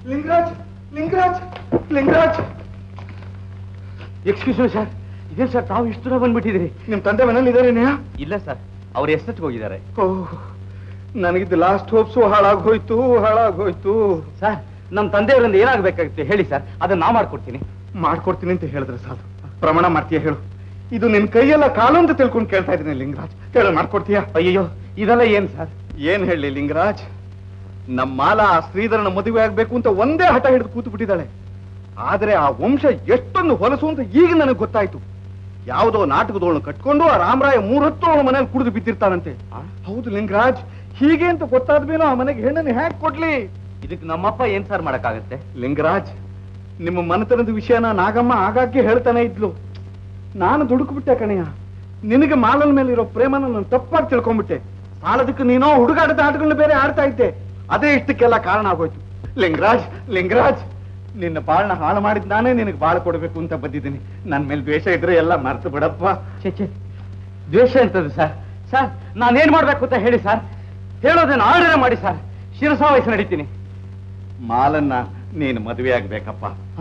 Lingaraj Lingaraj Lingaraj excuse me sir, ಇದೇನು sir ತಾವು ಇಷ್ಟು ದೂರ ಬಂದ್ಬಿಟ್ಟಿದ್ದೀರಿ? ನಿಮ್ ತಂದೆ ಮನೇಲಿ ಇದಾರೇನೆಯಾ? ಇಲ್ಲ ಸರ್, ಅವ್ರು ಎಷ್ಟೊತ್ತಿಗೆ ಹೋಗಿದ್ದಾರೆ? ಓಹ್, ನನಗಿದ್ದು ಲಾಸ್ಟ್ ಹೋಪ್ಸು ಹಾಳಾಗೋಯ್ತು. ಸರ್, ನಮ್ಮ ತಂದೆಯವರಿಂದ ಏನಾಗಬೇಕಾಗುತ್ತೆ ಹೇಳಿ ಸರ್, ಅದನ್ನ ನಾ ಮಾಡ್ಕೊಡ್ತೀನಿ. ಮಾಡ್ಕೊಡ್ತೀನಿ ಅಂತ ಹೇಳಿದ್ರೆ ಸಾಕು. ಪ್ರಮಾಣ ಮಾಡ್ತೀಯ ಹೇಳು. ಇದು ನಿನ್ ಕೈಯೆಲ್ಲ ಕಾಲು ಅಂತ ತಿಳ್ಕೊಂಡು ಕೇಳ್ತಾ ಇದ್ದೀನಿ ಲಿಂಗರಾಜ್. ಹೇಳ, ಮಾಡ್ಕೊಡ್ತೀಯಾ? ಅಯ್ಯೋ, ಇದೆಲ್ಲ ಏನ್ ಸರ್? ಏನ್ ಹೇಳಿ ಲಿಂಗರಾಜ್, ನಮ್ಮ ಮಾಲಾ ಶ್ರೀಧರನ ಮದುವೆ ಆಗ್ಬೇಕು ಅಂತ ಒಂದೇ ಹಠ ಹಿಡಿದು ಕೂತು ಬಿಟ್ಟಿದ್ದಾಳೆ. ಆದ್ರೆ ಆ ವಂಶ ಎಷ್ಟೊಂದು ಹೊಲಸು ಅಂತ ಈಗ ನನಗೆ ಗೊತ್ತಾಯ್ತು. ಯಾವುದೋ ನಾಟಕದವಳನ್ನು ಕಟ್ಕೊಂಡು ಆ ರಾಮರಾಯ 3 ಹೊತ್ತು ಅವಳ ಮನೇಲಿ ಕುಡಿದು ಬಿದ್ದಿರ್ತಾನಂತೆ. ಹೌದು ಲಿಂಗರಾಜ್, ಹೀಗೆ ಅಂತ ಗೊತ್ತಾದ್ಮೇಲೆ ಆ ಮನೆಗೆ ಹೆಣ್ಣನ್ನು ಹ್ಯಾಕ್ ಕೊಡ್ಲಿ? ಇದಕ್ಕೆ ನಮ್ಮಪ್ಪ ಏನ್ ಸರ್ ಮಾಡಕ್ಕಾಗತ್ತೆ? ಲಿಂಗರಾಜ್, ನಿಮ್ಮ ಮನೆತನದ ವಿಷಯನ ನಾಗಮ್ಮ ಆಗಾಗ್ಗೆ ಹೇಳ್ತಾನೆ ಇದ್ಲು. ನಾನು ದುಡುಕ್ಬಿಟ್ಟೆ ಕಣಯ್ಯ. ನಿನಗೆ ಮಾಲನ ಮೇಲೆ ಇರೋ ಪ್ರೇಮನ ನಾನು ತಪ್ಪಾಗಿ ತಿಳ್ಕೊಂಡ್ಬಿಟ್ಟೆ. ಸಾಲದಕ್ಕೆ ನೀನೋ ಹುಡುಗಾಟದ ಆಟಗಳನ್ನ ಬೇರೆ ಆಡ್ತಾ ಇದ್ದೆ. ಅದೇ ಇಷ್ಟಕ್ಕೆಲ್ಲ ಕಾರಣ ಆಗೋಯ್ತು. ಲಿಂಗರಾಜ್, ನಿನ್ನ ಬಾಳ್ನ ಹಾಳು ಮಾಡಿದ್ ನಾನೇ ನಿನಗೆ ಬಾಳು ಕೊಡ್ಬೇಕು ಅಂತ ಬಂದಿದ್ದೀನಿ. ನನ್ನ ಮೇಲೆ ದ್ವೇಷ ಇದ್ರೆ ಎಲ್ಲ ಮರ್ತು ಬಿಡಪ್ಪ. ಚೇಚೆ, ದ್ವೇಷ ಅಂತದ್ದು ಸರ್? ಸರ್, ನಾನೇನ್ ಮಾಡ್ಬೇಕು ಅಂತ ಹೇಳಿ ಸರ್, ಹೇಳೋದನ್ನ ಆರ್ಡರ್ ಮಾಡಿ ಸರ್, ಶಿರಸಾವಹಿಸಿ ನಡೀತೀನಿ. ಮಾಲನ್ನ ನೀನು ಮದುವೆ ಆಗ್ಬೇಕಪ್ಪ.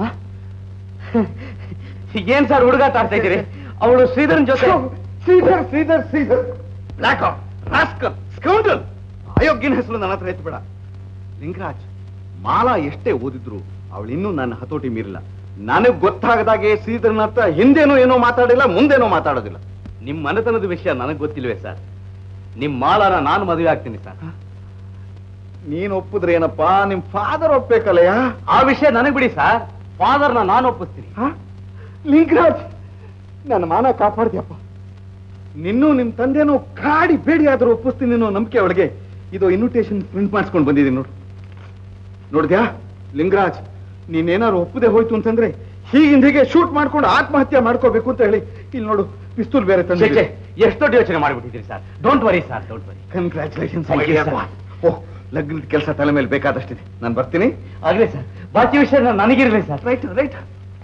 ಏನ್ ಸರ್ ಹುಡುಗಾಟ ಆಡ್ತಾ ಇದ್ದೀರಿ? ಅವಳು ಶ್ರೀಧರನ್ ಜೊತೆ. ಶ್ರೀಧರ್ ಬ್ಲಾಕ್ ರಾಸ್ಕಲ್ ಸ್ಕೌಂಡಲ್, ಅಯೋಗ್ಯನ ಹೆಸರು ನನ್ನ ಹತ್ರ ಎತ್ಬೇಡ. ಲಿಂಗರಾಜ್, ಮಾಲಾ ಎಷ್ಟೇ ಓದಿದ್ರು ಅವಳಿನ್ನೂ ನನ್ನ ಹತೋಟಿ ಮೀರಿಲ್ಲ. ನನಗ್ ಗೊತ್ತಾಗದಾಗೆ ಶ್ರೀಧರನ ಹತ್ರ ಹಿಂದೇನೋ ಏನೋ ಮಾತಾಡಿಲ್ಲ, ಮುಂದೇನೋ ಮಾತಾಡೋದಿಲ್ಲ. ನಿಮ್ ಮನೆತನದ ವಿಷಯ ನನಗ್ ಗೊತ್ತಿಲ್ವೇ ಸರ್? ನಿಮ್ ಮಾಲಾನ ನಾನು ಮದುವೆ ಆಗ್ತೀನಿ ಸರ್. ನೀನ್ ಒಪ್ಪಿದ್ರೆ ಏನಪ್ಪಾ, ನಿಮ್ ಫಾದರ್ ಒಪ್ಬೇಕಲ್ಲಯ್ಯ. ಆ ವಿಷಯ ನನಗ್ ಬಿಡಿ ಸರ್, ಫಾದರ್ನ ನಾನು ಒಪ್ಪಿಸ್ತೀನಿ. ಲಿಂಗರಾಜ್, ನನ್ನ ಮಾನ ಕಾಪಾಡ್ತೀಯಪ್ಪ. ನಿನ್ನೂ ನಿಮ್ ತಂದೆನೋ ಕಾಡಿ ಬೇಡಿ ಆದ್ರೂ ಒಪ್ಪಿಸ್ತೀನಿ ಅನ್ನೋ ನಂಬಿಕೆ ಅವಳಿಗೆ. ಇದು ಇನ್ವಿಟೇಷನ್ ಪ್ರಿಂಟ್ ಮಾಡಿಸ್ಕೊಂಡು ಬಂದಿದ್ದೀನಿ ನೋಡು. ನೋಡಿದ್ಯಾ ಲಿಂಗರಾಜ್, ನೀನೇನಾದ್ರು ಒಪ್ಪದೆ ಹೋಯ್ತು ಅಂತಂದ್ರೆ ಹೀಗೆ ಶೂಟ್ ಮಾಡ್ಕೊಂಡು ಆತ್ಮಹತ್ಯೆ ಮಾಡ್ಕೋಬೇಕು ಅಂತ ಹೇಳಿ ಇಲ್ಲಿ ನೋಡು, ಪಿಸ್ತೂಲ್ ಬೇರೆ ತಂದೆ. ಎಷ್ಟು ದೊಡ್ಡ ಯೋಚನೆ ಮಾಡಿಬಿಟ್ಟಿದ್ದೀರಿ sir. Don't worry sir, don't worry. Congratulations. Oh, ಲಗ್ನದ ಕೆಲಸ ತಲೆ ಮೇಲೆ ಬೇಕಾದಷ್ಟಿದೆ. ನಾನು ಬರ್ತೀನಿ. ಆಗ್ಲಿ ಸರ್, ಬಾಕಿ ವಿಷಯ ನನಗಿರ್ಲಿ ಸರ್. ರೈಟ್.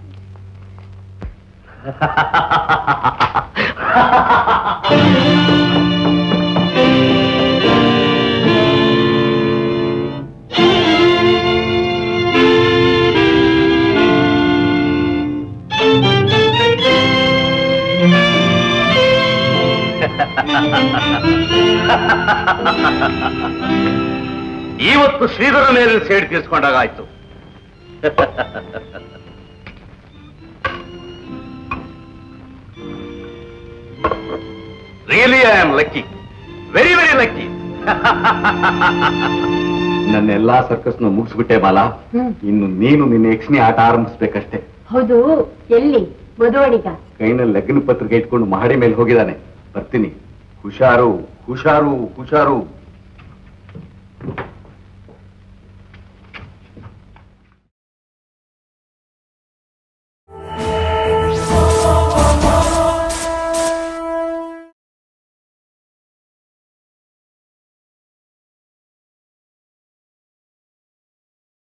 ಇವತ್ತು ಶ್ರೀಧರ ಮೇಲೆ ಸೇಡ್ ತೀರ್ಸ್ಕೊಂಡಾಗ ಆಯ್ತು. Really I am lucky, very very lucky. ನನ್ನೆಲ್ಲಾ ಸರ್ಕಸ್ನ ಮುಗಿಸ್ಬಿಟ್ಟೆ ಬಾಲಾ. ಇನ್ನು ನೀನು ನಿನ್ನ ಯಕ್ಷಿಣಿ ಆಟ ಆರಂಭಿಸ್ಬೇಕಷ್ಟೇ. ಹೌದು, ಎಲ್ಲಿ ಮದುವಣಿಗ? ಕೈನಲ್ಲಿ ಲಗ್ನ ಪತ್ರಿಕೆ ಇಟ್ಕೊಂಡು ಮಹಡಿ ಮೇಲೆ ಹೋಗಿದ್ದಾನೆ. ಬರ್ತೀನಿ. ಹುಷಾರು.